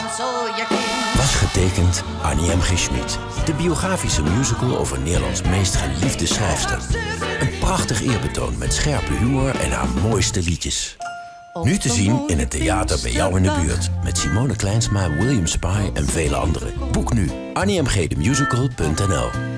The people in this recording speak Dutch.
Was getekend Annie M. G. Schmid. De biografische musical over Nederlands meest geliefde schrijfster. Een prachtig eerbetoon met scherpe humor en haar mooiste liedjes. Nu te zien in het theater bij jou in de buurt. Met Simone Kleinsma, William Spy en vele anderen. Boek nu anniemgdemusical.nl.